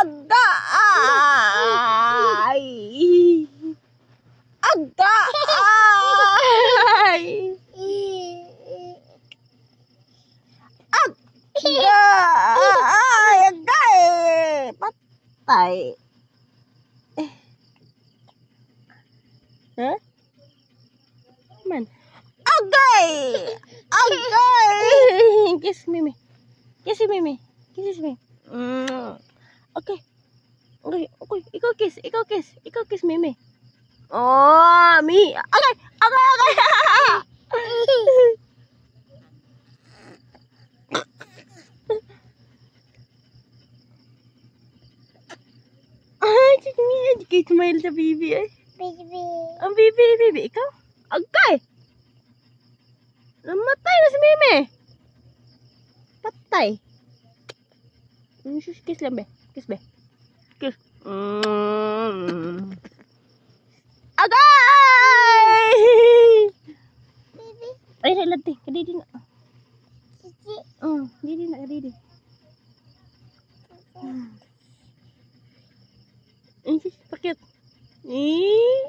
Agay! Agay! Agay! Agay! Patay. Huh? Man. Agay! Agay! Kiss Mimi. Kiss Mimi. Kiss me. Okay. Okay, okay. Ikaw kiss. Ikaw kiss. Ikaw kiss Mimi. Oh, me. Okay. Okay, okay. Ay, Mimi. Kay smile sa baby ay. Baby. Ang baby. Ikaw? Agay! Namatay na si Mimi. Patay. Kiss lang be. Kiss be. Kiss. Agay! Baby. Ay, lati. Kadidi na. Cici. Kadidi na. Kadidi. Ay, pakit.